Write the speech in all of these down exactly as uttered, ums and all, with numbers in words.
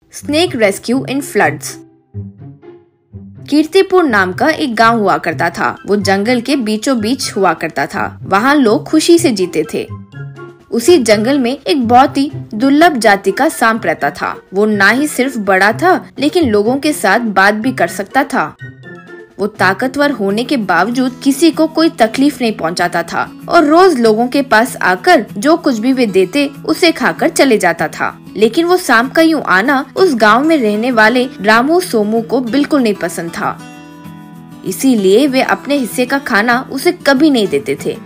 Snake rescue in floods. Kirtipur नाम का एक गांव हुआ करता था। वो जंगल के बीचों बीच हुआ करता था। वहाँ लोग खुशी से जीते थे। उसी जंगल में एक बहुत ही दुर्लभ जाति का सांप रहता था। वो ना ही सिर्फ बड़ा था, लेकिन लोगों के साथ बात भी कर सकता था। वो ताकतवर होने के बावजूद किसी को कोई तकलीफ नहीं पहुंचाता था और रोज लोगों के पास आकर जो कुछ भी वे देते उसे खाकर चले जाता था। लेकिन वो सांप का यूं आना उस गांव में रहने वाले रामू सोमू को बिल्कुल नहीं पसंद था। इसीलिए वे अपने हिस्से का खाना उसे कभी नहीं देते थे।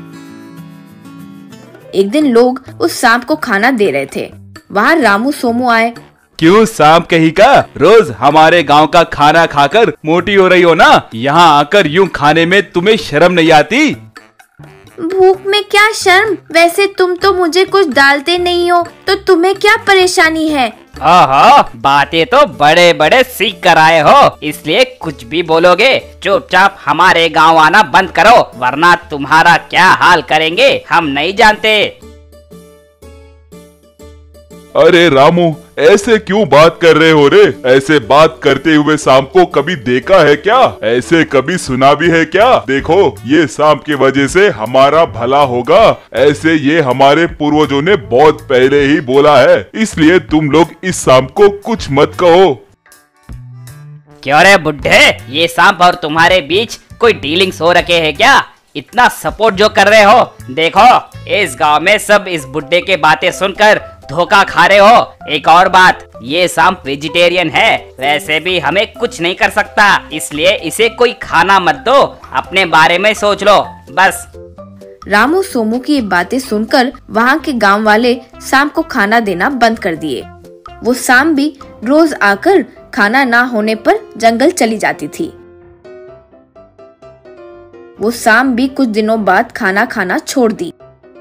एक दिन लोग उस सांप को खाना दे रहे थे। वहाँ रामू सोमू आए। क्यों सांप कहीं का, रोज हमारे गांव का खाना खाकर मोटी हो रही हो ना? यहाँ आकर यूं खाने में तुम्हें शर्म नहीं आती? भूख में क्या शर्म? वैसे तुम तो मुझे कुछ डालते नहीं हो, तो तुम्हें क्या परेशानी है? ओहो, बातें तो बड़े बड़े सीख कर आए हो, इसलिए कुछ भी बोलोगे। चुपचाप हमारे गांव आना बंद करो, वरना तुम्हारा क्या हाल करेंगे हम नहीं जानते। अरे रामू, ऐसे क्यों बात कर रहे हो रे? ऐसे बात करते हुए सांप को कभी देखा है क्या? ऐसे कभी सुना भी है क्या? देखो, ये सांप की वजह से हमारा भला होगा, ऐसे ये हमारे पूर्वजों ने बहुत पहले ही बोला है। इसलिए तुम लोग इस सांप को कुछ मत कहो। क्यों रे बुड्ढे, ये सांप और तुम्हारे बीच कोई डीलिंग्स हो रखे हैं क्या? इतना सपोर्ट जो कर रहे हो, देखो इस गाँव में सब इस बुड्ढे के बातें सुनकर धोखा खा रहे हो। एक और बात, ये सांप वेजिटेरियन है, वैसे भी हमें कुछ नहीं कर सकता, इसलिए इसे कोई खाना मत दो, अपने बारे में सोच लो बस। रामू सोमू की ये बातें सुनकर वहाँ के गांव वाले सांप को खाना देना बंद कर दिए। वो सांप भी रोज आकर खाना ना होने पर जंगल चली जाती थी। वो सांप भी कुछ दिनों बाद खाना खाना छोड़ दी।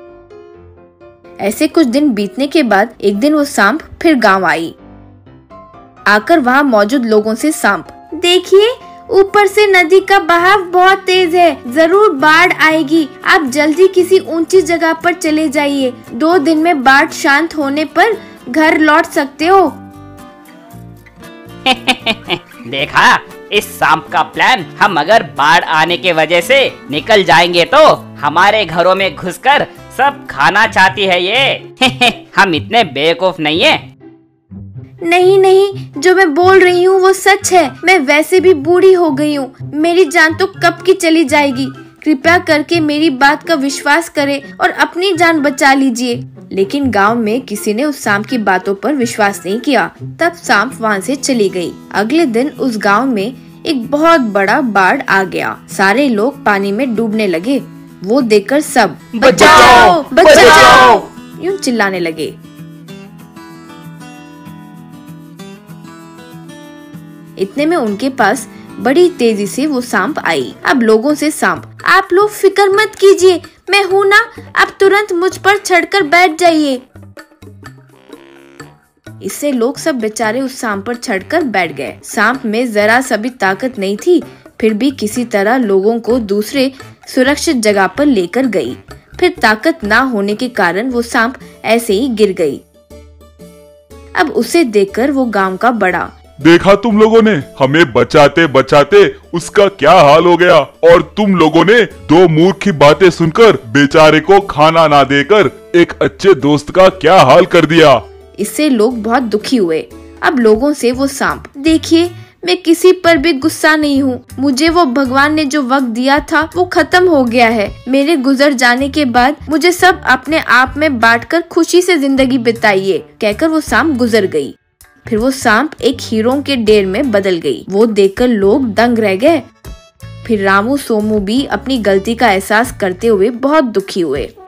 ऐसे कुछ दिन बीतने के बाद एक दिन वो सांप फिर गांव आई। आकर वहाँ मौजूद लोगों से सांप, देखिए ऊपर से नदी का बहाव बहुत तेज है, जरूर बाढ़ आएगी, आप जल्दी किसी ऊंची जगह पर चले जाइए, दो दिन में बाढ़ शांत होने पर घर लौट सकते हो। देखा इस सांप का प्लान। हम अगर बाढ़ आने के वजह से निकल जाएंगे तो हमारे घरों में घुसकर सब खाना चाहती है ये। हम इतने बेवकूफ नहीं है। नहीं नहीं, जो मैं बोल रही हूँ वो सच है। मैं वैसे भी बूढ़ी हो गई हूँ, मेरी जान तो कब की चली जाएगी। कृपया करके मेरी बात का विश्वास करें और अपनी जान बचा लीजिए। लेकिन गांव में किसी ने उस सांप की बातों पर विश्वास नहीं किया। तब सांप वहाँ से चली गई। अगले दिन उस गांव में एक बहुत बड़ा बाढ़ आ गया। सारे लोग पानी में डूबने लगे। वो देखकर सब बचाओ बचाओ यूं चिल्लाने लगे। इतने में उनके पास बड़ी तेजी से वो सांप आई। अब लोगों से सांप, आप लोग फिक्र मत कीजिए, मैं हूँ ना, आप तुरंत मुझ पर चढ़कर बैठ जाइए। इससे लोग सब बेचारे उस सांप पर चढ़कर बैठ गए। सांप में जरा सा भी ताकत नहीं थी, फिर भी किसी तरह लोगों को दूसरे सुरक्षित जगह पर लेकर गई। फिर ताकत ना होने के कारण वो सांप ऐसे ही गिर गई। अब उसे देखकर वो गांव का बड़ा, देखा तुम लोगों ने, हमें बचाते बचाते उसका क्या हाल हो गया, और तुम लोगों ने दो मूर्ख की बातें सुनकर बेचारे को खाना ना देकर एक अच्छे दोस्त का क्या हाल कर दिया। इससे लोग बहुत दुखी हुए। अब लोगों से वो सांप, देखिए मैं किसी पर भी गुस्सा नहीं हूँ, मुझे वो भगवान ने जो वक्त दिया था वो खत्म हो गया है। मेरे गुजर जाने के बाद मुझे सब अपने आप में बांटकर खुशी से जिंदगी बिताइए, कहकर वो सांप गुजर गई। फिर वो सांप एक हीरों के ढेर में बदल गई। वो देखकर लोग दंग रह गए। फिर रामू सोमू भी अपनी गलती का एहसास करते हुए बहुत दुखी हुए।